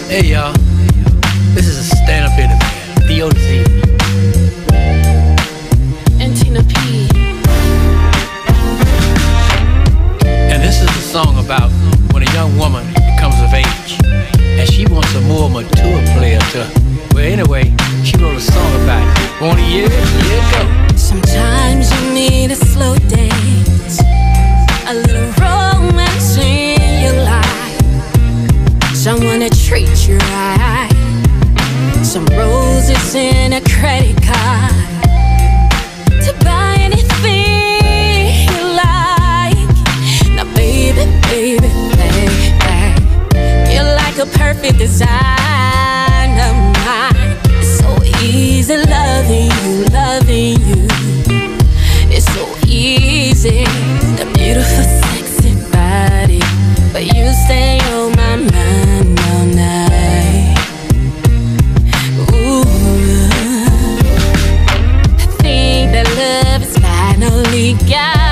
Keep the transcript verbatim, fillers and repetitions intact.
Hey y'all, this is a stand-up interview. P O Z and Tina P. And this is a song about when a young woman comes of age and she wants a more mature player to. Well, anyway, she wrote a song about it. Want to hear it? Here it goes. Sometimes you need a slow dance, a little romance in your life, someone to treat you right, some roses in a credit card to buy anything you like. Now baby, baby, baby, you're like a perfect design of mine. It's so easy loving you, loving you. It's so easy, the beautiful sexy body, but you stay on my mind all night. Ooh, I think that love is finally got